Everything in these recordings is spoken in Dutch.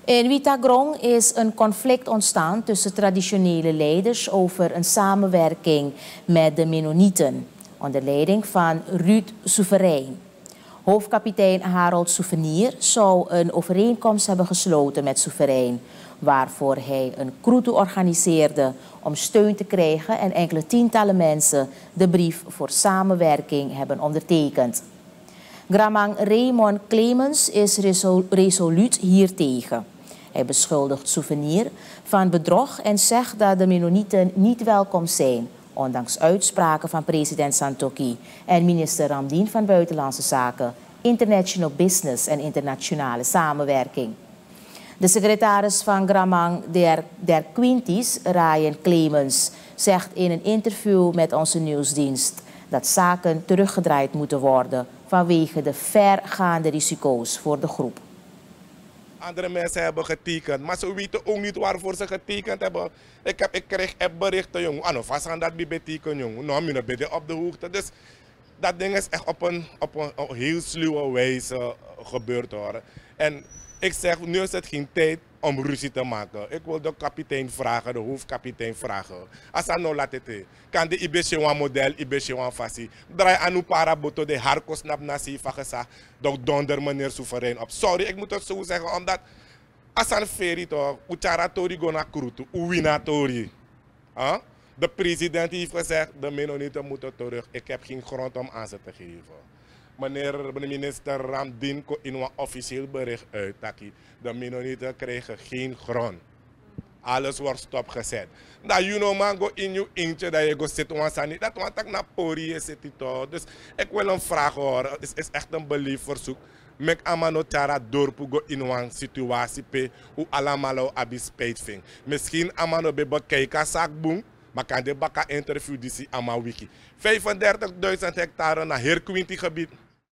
In Witagrong is een conflict ontstaan tussen traditionele leiders over een samenwerking met de Mennonieten, onder leiding van Ruud Soeverein. Hoofdkapitein Harold Souvenir zou een overeenkomst hebben gesloten met Soeverein, waarvoor hij een kroeto organiseerde om steun te krijgen en enkele tientallen mensen de brief voor samenwerking hebben ondertekend. Gramang Raymond Clemens is resoluut hiertegen. Hij beschuldigt Souvenir van bedrog en zegt dat de Mennonieten niet welkom zijn, ondanks uitspraken van president Santokhi en minister Ramdien van Buitenlandse Zaken, International Business en internationale samenwerking. De secretaris van Gramang der Quinties, Ryan Clemens, zegt in een interview met onze nieuwsdienst dat zaken teruggedraaid moeten worden vanwege de vergaande risico's voor de groep. Andere mensen hebben getekend, maar ze weten ook niet waarvoor ze getekend hebben. Ik kreeg appberichten, jongen. Ah, no, vast aan dat betekent, jongen. Nou, ik ben op de hoogte. Dus dat ding is echt op een heel sluwe wijze gebeurd hoor. En ik zeg, nu is het geen tijd om ruzie te maken. Ik wil de kapitein vragen, de hoofdkapitein vragen. Als dat nou laat het, kan de Ibeshewan model, Ibeshewan fasie. Draai aan uw paraboto de harkos nap nasi vagesa, donder meneer Soeverein op. Sorry, ik moet het zo zeggen, omdat als een ferie toch, ucharatori go na krutu, uwinatori. De president heeft gezegd, de Mennonieten moeten terug. Ik heb geen grond om aan ze te geven. Meneer de minister Ramdien in een officieel bericht uit dat de Mennonieten krijgen geen grond. Alles wordt stopgezet. Dat you know man go in je eentje dat je go zitten wansani. Dat want ik naar Pori zit toch. Dus ik wil een vraag horen. Het is echt een belief verzoek. Mek amano tara dorpu go in een situatie pe hoe allemaal abi spijt vindt. Misschien amano be bekijken zaakboom. Maar kan de bakka interview die aan wiki. 35.000 hectare naar Heerquinty gebied.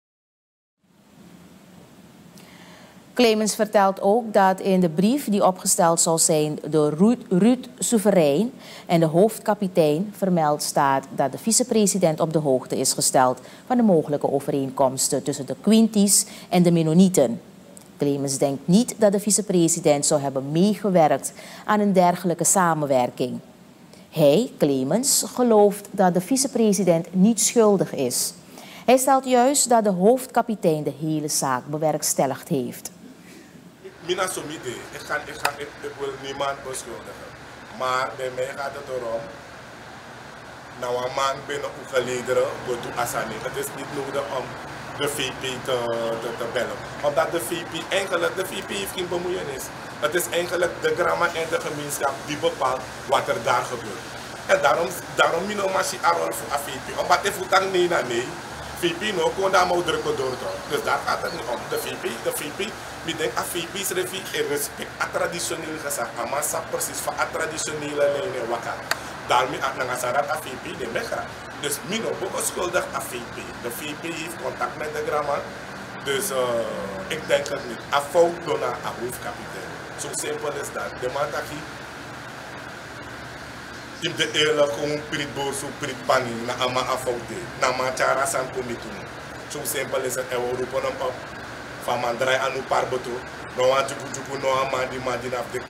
Clemens vertelt ook dat in de brief die opgesteld zal zijn door Ruud Soeverein en de hoofdkapitein vermeld staat dat de vicepresident op de hoogte is gesteld van de mogelijke overeenkomsten tussen de Quinties en de Mennonieten. Clemens denkt niet dat de vicepresident zou hebben meegewerkt aan een dergelijke samenwerking. Hij, Clemens, gelooft dat de vicepresident niet schuldig is. Hij stelt juist dat de hoofdkapitein de hele zaak bewerkstelligd heeft. Ik wil niemand beschuldigen. Maar bij mij gaat het erom, nou een man binnen Oegelederen wordt toe Asani. Het is niet nodig om de VP te bellen. Omdat de VP heeft geen bemoeienis. Het is eigenlijk de Gramang en de gemeenschap die bepaalt wat er daar gebeurt. En daarom minomashi arol voor a VP. Omdat ik voet aan nee. VP no kon daar maar drukken door. Dus daar gaat het niet om. De VP, ik denk dat VP is respect aan traditioneel gezag. Maar ze precies van a traditionele lijnen wakker. Daarmee aan Sarat a VP de mega. Dus mino ook schuldig aan VP. De VP heeft contact met de Gramang. Dus ik denk het niet. A fout door naar a hoofdkapitein. Zo simpel is dat. De man dat in de eerlijk gewoon prit borsu prit pani na ama afoude na machara san komitu. Zo simpel is het en we roepen hem op van man draai aan uw parboto no want juku no amadi af de.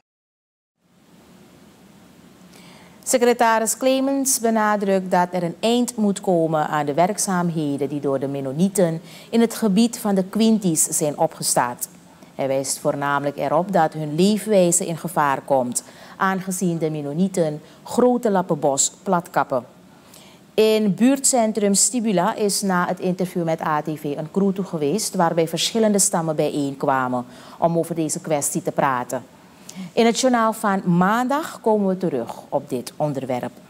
Secretaris Clemens benadrukt dat er een eind moet komen aan de werkzaamheden die door de Mennonieten in het gebied van de Quinties zijn opgestart. Hij wijst voornamelijk erop dat hun leefwijze in gevaar komt, aangezien de Mennonieten grote lappen bos platkappen. In buurtcentrum Stibula is na het interview met ATV een kroeto geweest waarbij verschillende stammen bijeenkwamen om over deze kwestie te praten. In het journaal van maandag komen we terug op dit onderwerp.